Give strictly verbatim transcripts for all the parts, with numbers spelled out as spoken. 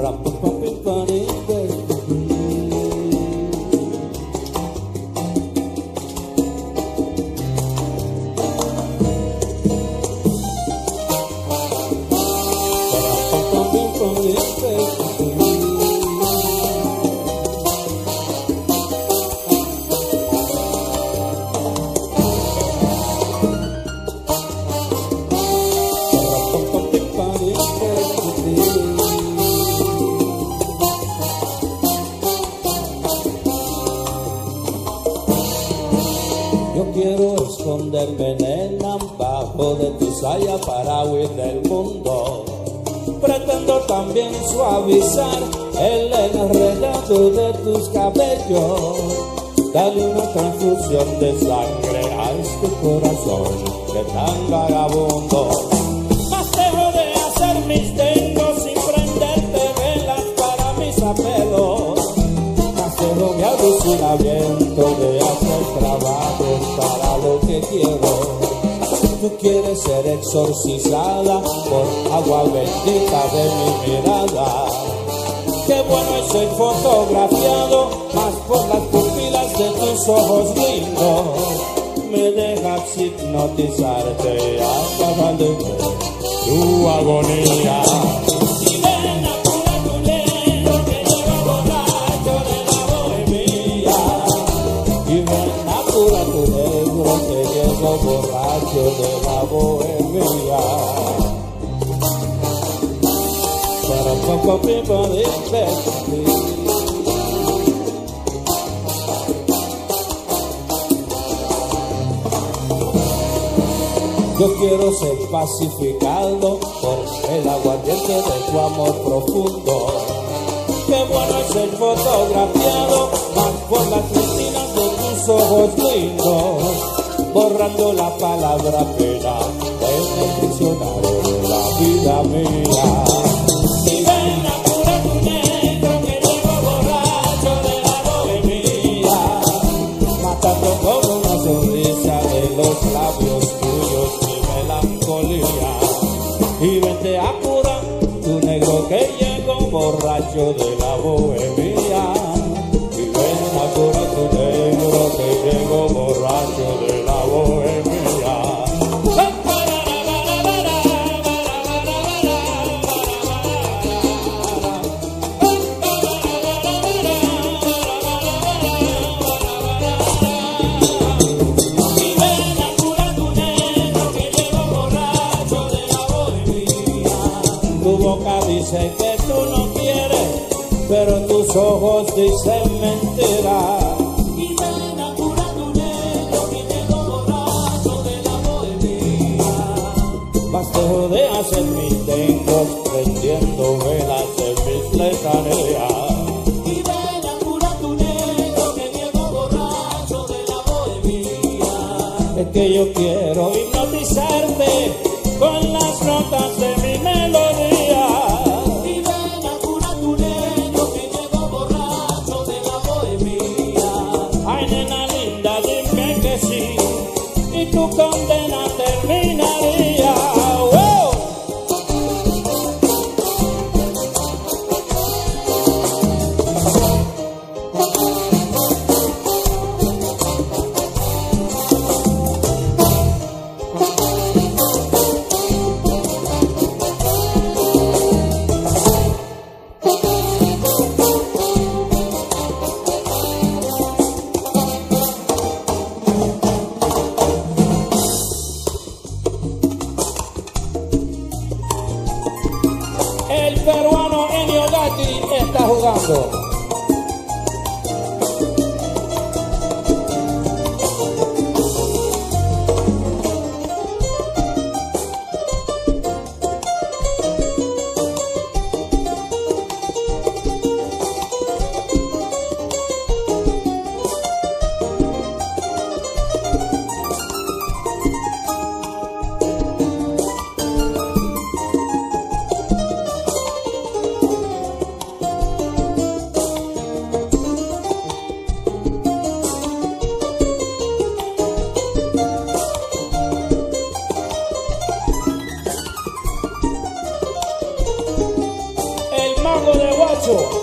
Yo quiero esconderme, nena, bajo de tu saya para huir del mundo. Pretendo también suavizar el enredado de tus cabellos. Dale una transfusión de sangre a este corazón que tan vagabundo. Más dejo de hacer mis tengos sin prenderte velas para mis apelos. Más dejo mi alucinamiento de hacer trabajos para lo que quiero. Tú quieres ser exorcizada por agua bendita de mi mirada. Qué bueno es ser fotografiado más por las pupilas de tus ojos lindos. Me dejas hipnotizarte hasta valer tu agonía. Y ven a cura tu negro que lleva borracho de la bohemia. Y ven a cura tu negro que lleva borracho de la bohemia. Para poco tiempo de yo quiero ser pacificado por el aguardiente de tu amor profundo. Qué bueno es ser fotografiado más por las retinas de tus ojos lindos, borrando la palabra pena en el diccionario de la vida mía. Y ven a curar tu negro que llevo borracho de la bohemia, matando con una sonrisa de los labios tuyos mi melancolía. Y vente a curar tu negro que llegó borracho de la bohemia. Y ven a curar tu negro que llegó borracho de la bohemia. Dice que tú no quieres, pero tus ojos dicen mentira. Y ven a curar tu negro que llegó borracho de la bohemia. Más dejo de hacer mis tengos prendiendo velas en mis letaneas. Y ven a curar tu negro que llegó borracho de la bohemia. Es que yo quiero hipnotizarte con las notas de mi melodía. Tu condena terminaría. ¡Wow! El peruano Ennio Gatti está jugando. borracho.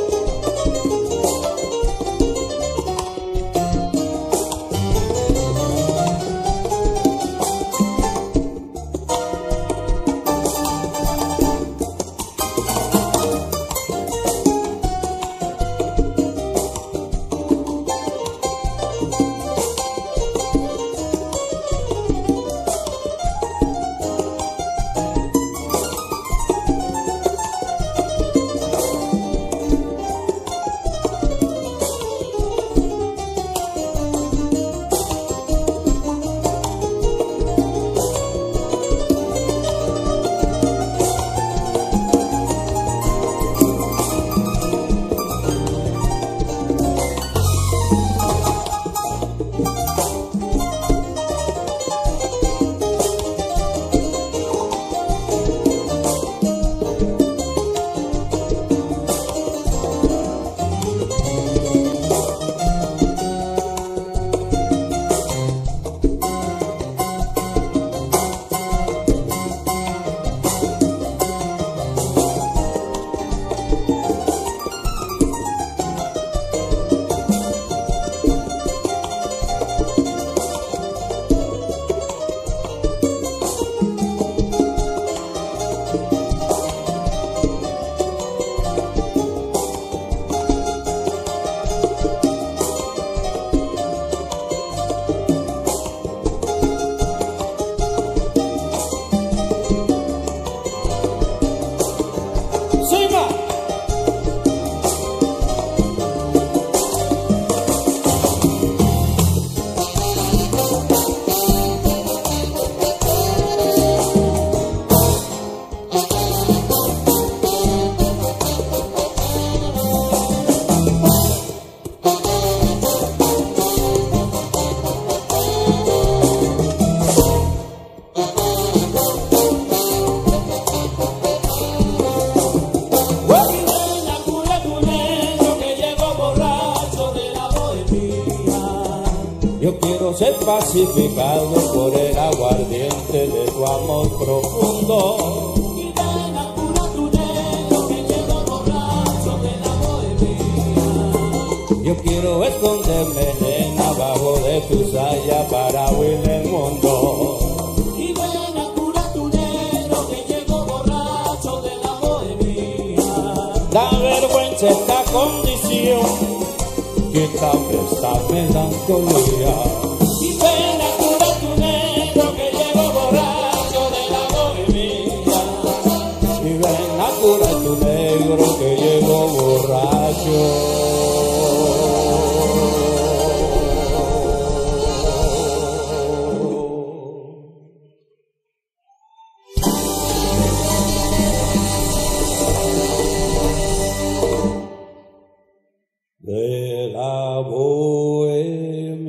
Yo quiero ser pacificado por el aguardiente de tu amor profundo. Y ven a curar tu negro que llegó borracho de la bohemia. Yo quiero esconderme, nena, abajo de tu saya para huir del mundo. Y ven a curar tu negro que llegó borracho de la bohemia. Da vergüenza esta condición que tal vez esta melancolía. Y ven a curar tu negro que llegó borracho de la bohemia. Y ven a curar tu negro que llegó borracho. De la bohemia.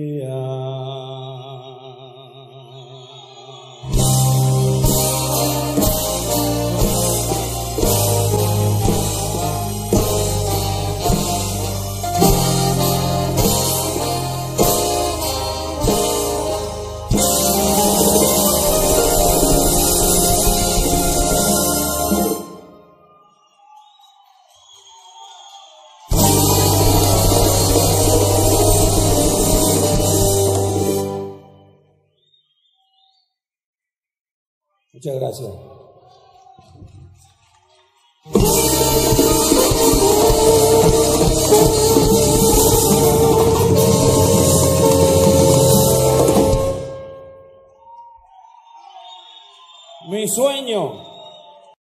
Muchas gracias. Mi sueño